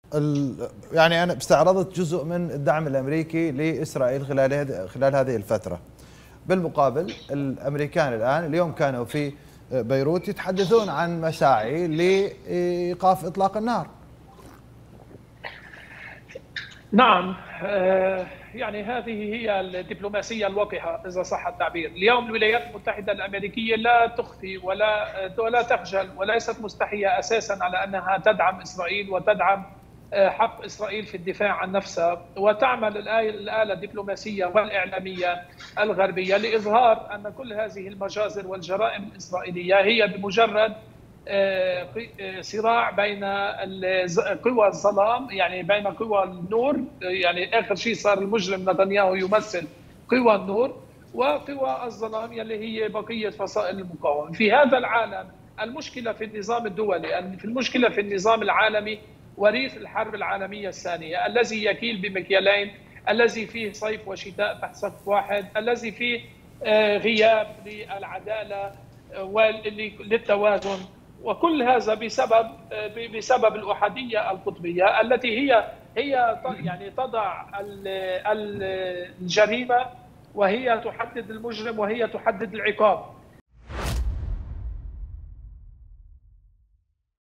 يعني أنا استعرضت جزء من الدعم الأمريكي لإسرائيل خلال هذه الفترة. بالمقابل الأمريكان الآن اليوم كانوا في بيروت يتحدثون عن مساعي لإيقاف إطلاق النار. نعم، يعني هذه هي الدبلوماسية الوقحة إذا صح التعبير. اليوم الولايات المتحدة الأمريكية لا تخفي ولا تخجل، وليست مستحية أساسا على أنها تدعم إسرائيل وتدعم حق إسرائيل في الدفاع عن نفسها، وتعمل الآلة الدبلوماسية والإعلامية الغربية لإظهار أن كل هذه المجازر والجرائم الإسرائيلية هي بمجرد صراع بين قوى الظلام، يعني بين قوى النور. يعني آخر شيء صار المجرم نتنياهو يمثل قوى النور، وقوى الظلام يلي هي بقية فصائل المقاومة. في هذا العالم المشكلة في النظام الدولي، في المشكلة في النظام العالمي وريث الحرب العالمية الثانية، الذي يكيل بمكيالين، الذي فيه صيف وشتاء تحت سقف واحد، الذي فيه غياب للعدالة وللتوازن. وكل هذا بسبب الأحادية القطبية التي هي يعني تضع الجريمة، وهي تحدد المجرم، وهي تحدد العقاب.